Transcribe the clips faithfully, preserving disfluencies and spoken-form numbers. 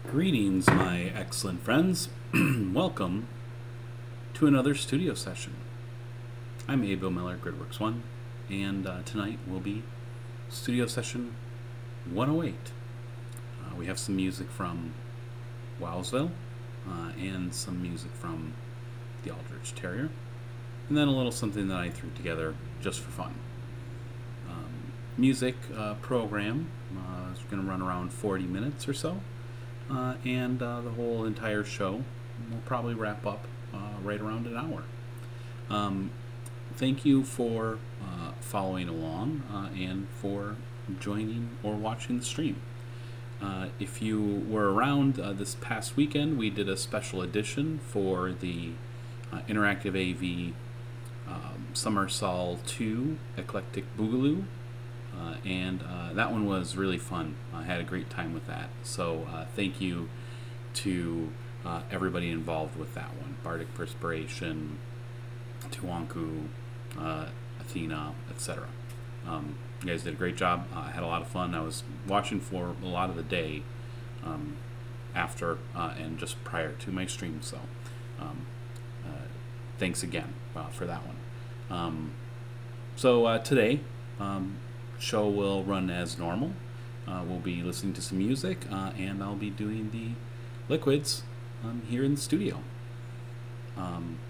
Greetings, my excellent friends. Welcome to another studio session. I'm Abel Miller, Gridworks One, and uh, tonight will be studio session one oh eight. Uh, we have some music from Wowsville uh, and some music from the Aldrich Terrier, and then a little something that I threw together just for fun. Um, music uh, program uh, is going to run around forty minutes or so. Uh, and uh, the whole entire show will probably wrap up uh, right around an hour. Um, thank you for uh, following along uh, and for joining or watching the stream. Uh, if you were around uh, this past weekend, we did a special edition for the uh, Interactive A V um, Summer Sol two Eclectic Boogaloo. Uh, and uh, that one was really fun. I had a great time with that. So uh, thank you to uh, everybody involved with that one. Bardic Perspiration, Tuanku, uh, Athena, et cetera. Um, you guys did a great job. Uh, I had a lot of fun. I was watching for a lot of the day um, after uh, and just prior to my stream. So um, uh, thanks again uh, for that one. Um, so uh, today, um, show will run as normal. Uh, we'll be listening to some music, uh, and I'll be doing the liquids um, here in the studio. Um,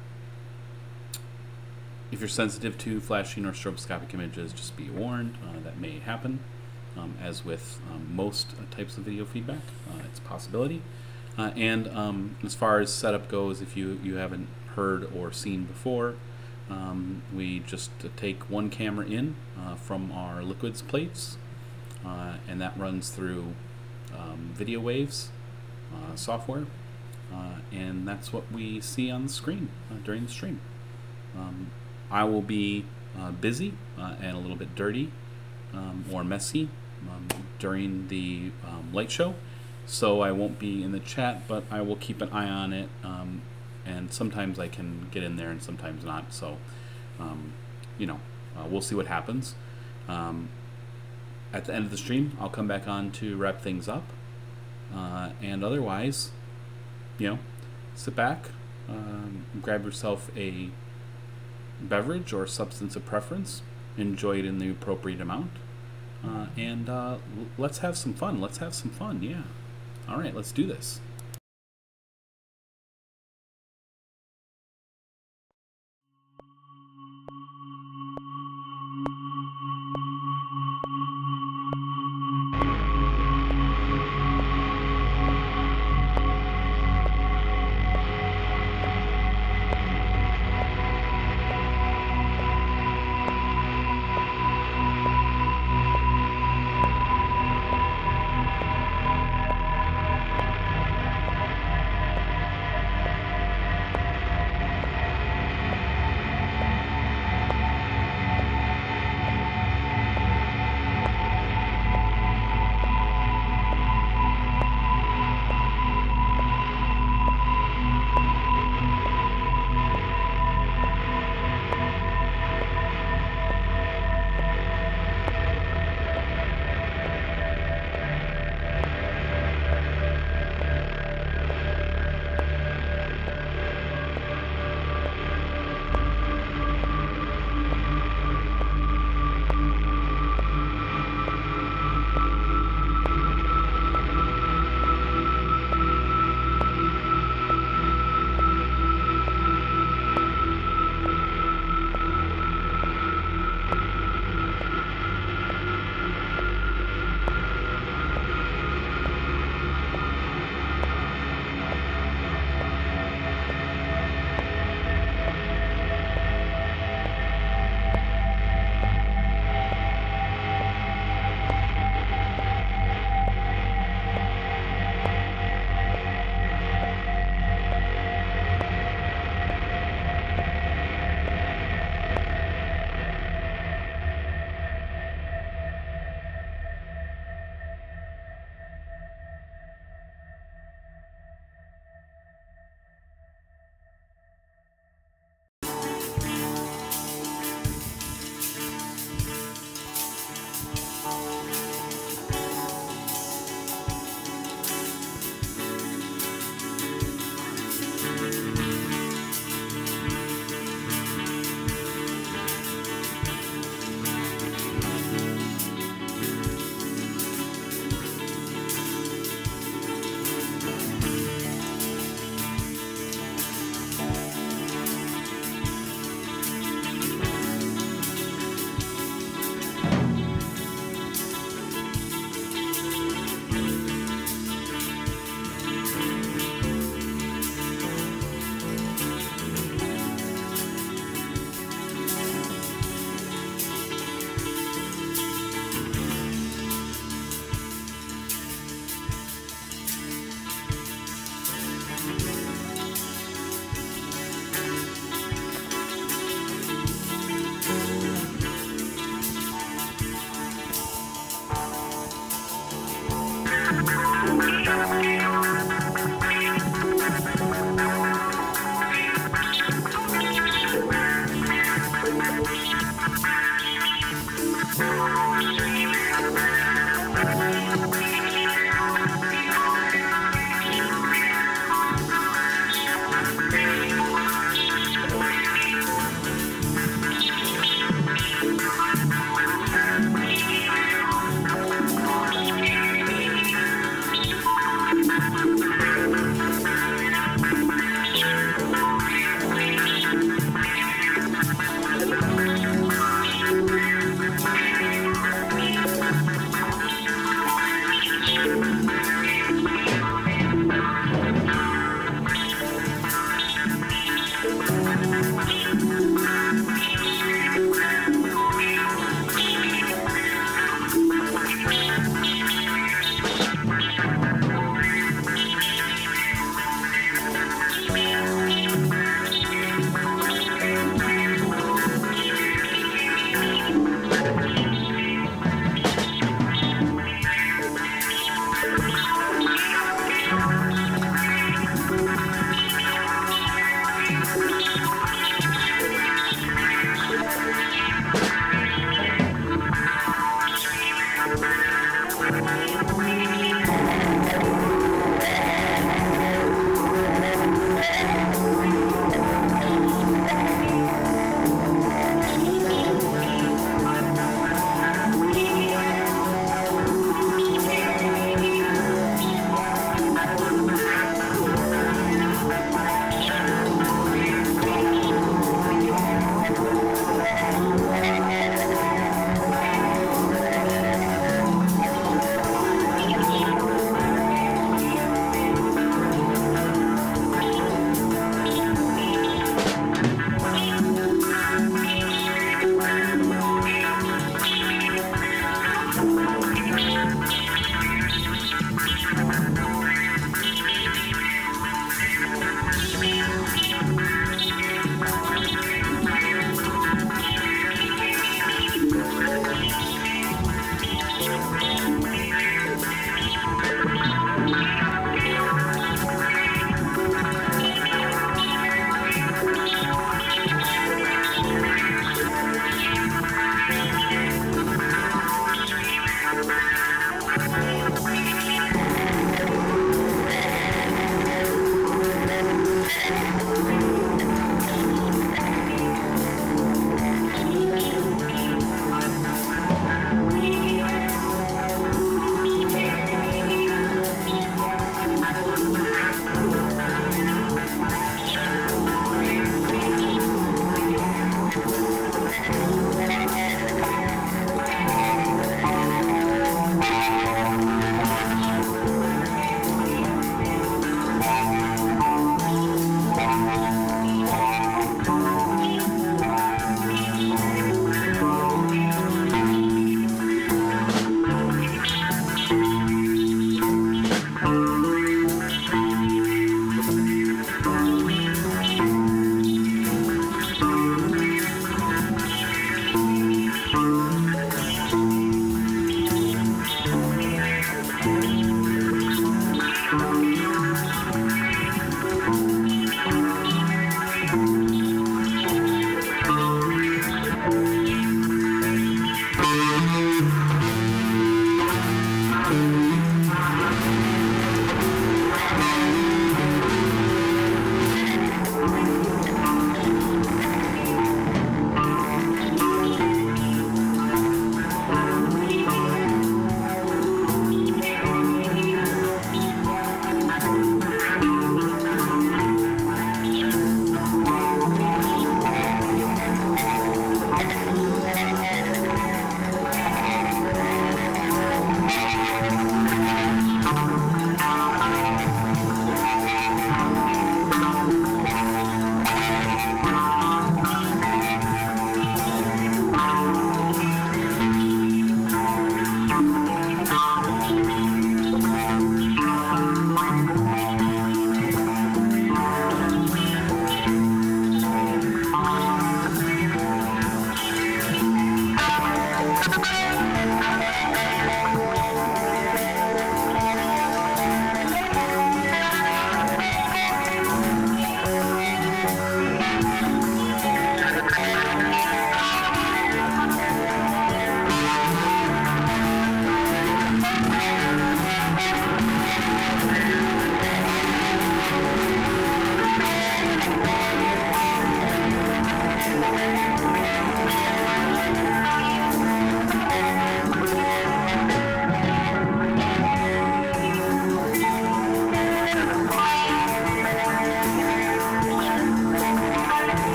if you're sensitive to flashing or stroboscopic images, just be warned. Uh, that may happen. Um, as with um, most uh, types of video feedback, uh, it's a possibility. Uh, and um, as far as setup goes, if you, you haven't heard or seen before, Um, we just uh, take one camera in uh, from our liquids plates, uh, and that runs through um, Video Waves uh, software, uh, and that's what we see on the screen uh, during the stream. Um, I will be uh, busy uh, and a little bit dirty um, or messy um, during the um, light show, so I won't be in the chat, but I will keep an eye on it. Um, And sometimes I can get in there and sometimes not. So, um, you know, uh, we'll see what happens. Um, at the end of the stream, I'll come back on to wrap things up. Uh, and otherwise, you know, sit back, um, grab yourself a beverage or substance of preference, enjoy it in the appropriate amount, uh, and uh, let's have some fun. Let's have some fun, yeah. All right, let's do this.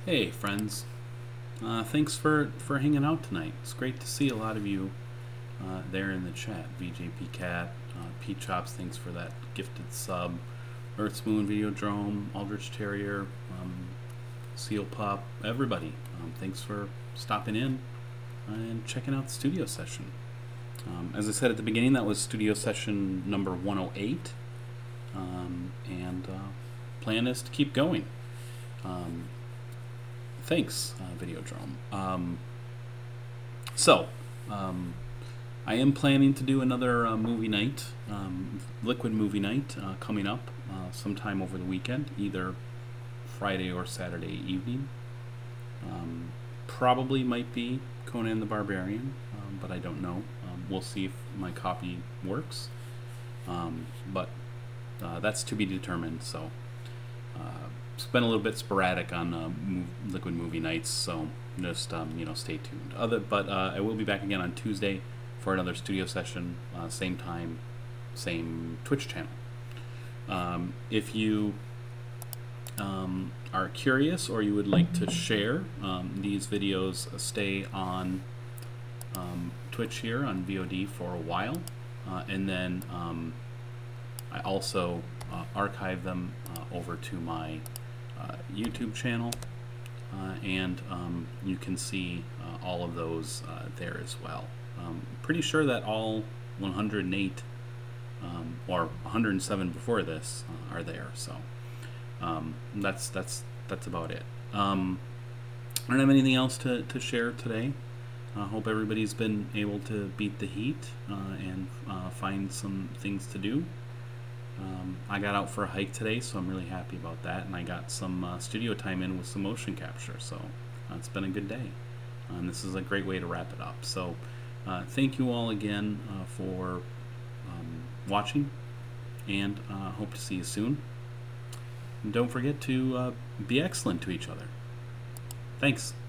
Hey friends, uh, thanks for, for hanging out tonight. It's great to see a lot of you uh, there in the chat. V J P Cat, uh, Pete Chops, thanks for that gifted sub. Earth's Moon Videodrome, Aldrich Terrier, um, Seal Pup, everybody. Um, thanks for stopping in and checking out the studio session. Um, as I said at the beginning, that was studio session number one oh eight, um, and uh, plan is to keep going. Um, thanks, uh, Videodrome. Um, so, um, I am planning to do another uh, movie night, um, Liquid Movie Night, uh, coming up uh, sometime over the weekend, either Friday or Saturday evening. Um, probably might be Conan the Barbarian, um, but I don't know. Um, we'll see if my copy works. Um, but uh, that's to be determined. So uh, it's been a little bit sporadic on uh, move, Liquid Movie Nights, so just um, you know, stay tuned. Other, but uh, I will be back again on Tuesday for another studio session, uh, same time, same Twitch channel. Um, if you um, are curious or you would like to share, um, these videos stay on um, Twitch here on V O D for a while, uh, and then um, I also uh, archive them uh, over to my uh, YouTube channel, uh, and um, you can see uh, all of those uh, there as well. Um, pretty sure that all one hundred eight um, or one hundred seven before this uh, are there, so um, that's that's that's about it. Um, I don't have anything else to, to share today. I uh, hope everybody's been able to beat the heat uh, and uh, find some things to do. Um, I got out for a hike today, so I'm really happy about that, and I got some uh, studio time in with some motion capture, so uh, it's been a good day. Uh, and this is a great way to wrap it up. So uh, thank you all again uh, for um, watching, and uh, hope to see you soon. And don't forget to uh, be excellent to each other. Thanks.